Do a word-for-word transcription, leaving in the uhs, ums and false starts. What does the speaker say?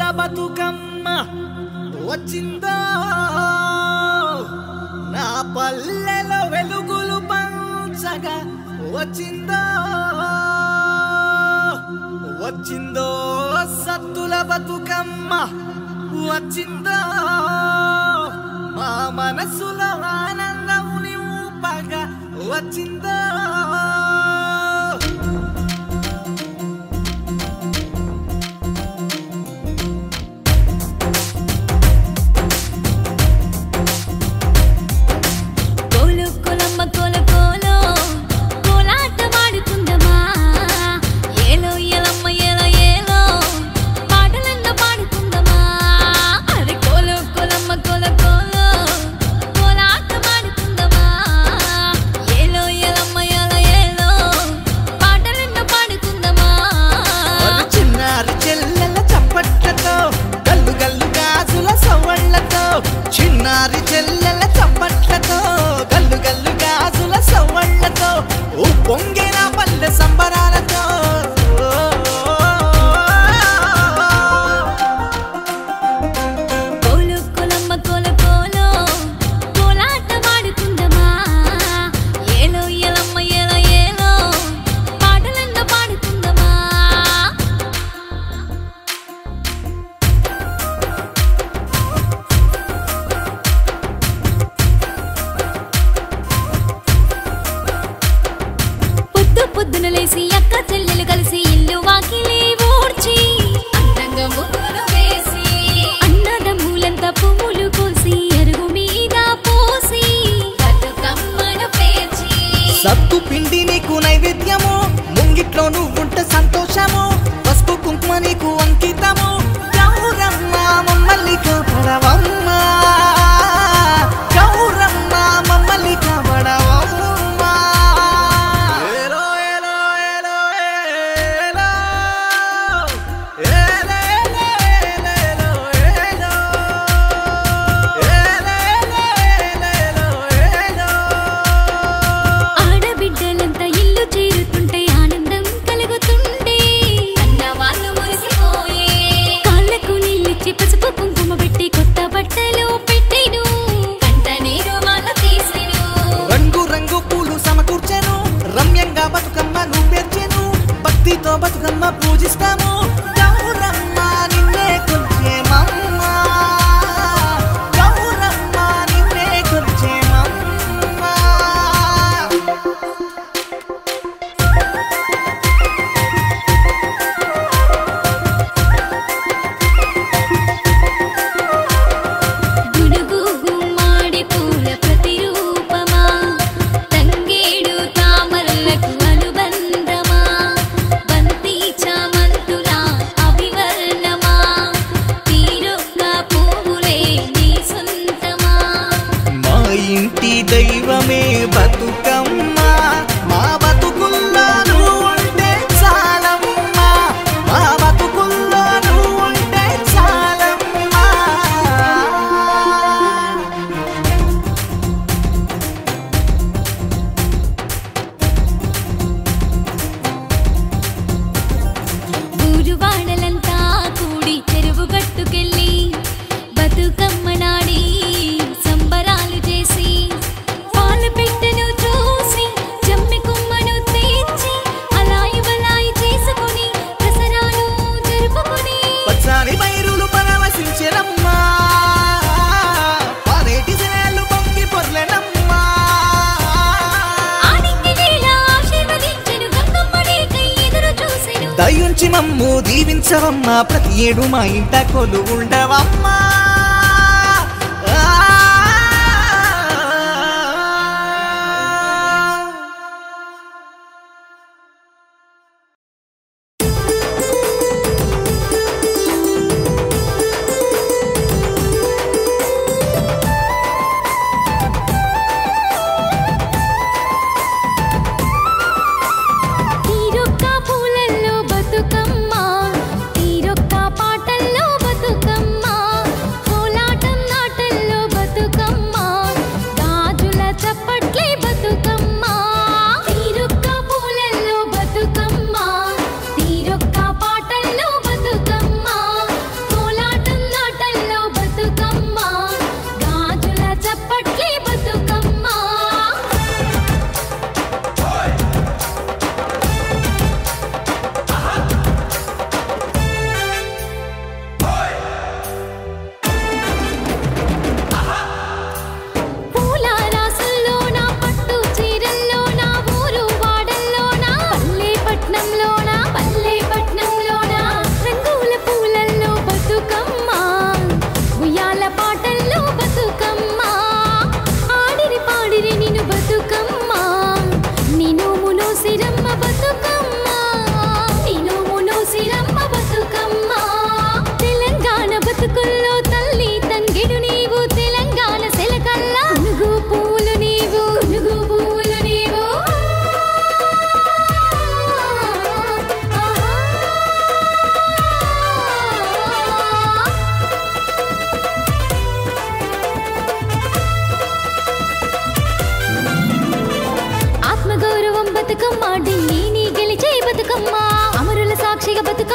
బతుకమ్మ వచ్చిందో నా పల్లెలో వెలుగులు పంచగా వచ్చిందో వచ్చిందో సత్తుల బతుకమ్మ వచ్చిందో మా మనసులో ఆనందం నింపగా వచ్చిందో చిన్నారి చెల్లెల చప్పట్లతో గల్లు గల్లు గాజుల సవ్వళ్లతో పొంగిన పల్లె సంబరాలతో పొద్దున లేసి అక్క చెల్లెలు కలిసి ఇల్లు వాకిలి ఊడ్చి అందంగా ముగ్గులు వేసి అన్నదమ్ములంతా పువ్వులు కోసి అరుగు మీద పోసి బతుకమ్మను పేర్చి సత్తు పిండి నీకు నైవేద్యము ముంగిట్లో నువ్వుంటే సంతోషము పసుపు కుంకుమ నీకు అంకితము గౌరమ్మ మమ్మల్ని కాపాడవమ్మ గౌరమ్మ మమ్మల్ని కాపాడవమ్మ బతుకమ్మను పేర్చెను భక్తితో బతుకమ్మ పూజిస్తాము గౌరమ్మ నిన్నే కొలిచేమమ్మ గౌరమ్మ నిన్నే కొలిచేమమ్మ గుడుగు గుమ్మాడి పూల ప్రతిరూపమా తంగేడు తామరలకు అనుబంధమా బంతి చామంతుల అభివర్ణమా తీరొక్క పువ్వులే నీ సొంతమా మా ఇంటి దైవమే బతుకమ్మ మా బతుకుల్లో నువ్వు ఉంటే చాలమ్మ మా బతుకుల్లో నువ్వు ఉంటే చాలమ్మ ఊరు వాడలంతా కూడి చెరువు గట్టుకెళ్ళి బతుకమ్మ నాడి సంబరాలు చేసి పాలు పెట్టెను చూసి జమ్మి కొమ్మను తెచ్చి అలాయి బలాయి చేసుకుని దసరాను జరుపుకుని పచ్చాని బైరులు పరవశించెనమ్మా పారేటి శిలలు పొంగి పొర్లెనమ్మా ఆడింటి నేల ఆశీర్వదించెను గంగమ్మడి కై ఎదురు చూసెను దయుంచి మమ్ము దీవించవమ్మా ప్రతి ఏడు మా ఇంట కొలు ఉండవమ్మా తీరొక్క పూలల్లో బతుకమ్మ తీరొక్క పాటల్లో బతుకమ్మ బతుకమ్మ ఢిల్లీ నీ గెలిచే బతుకమ్మ అమరుల సాక్షిగా బతుకమ్మ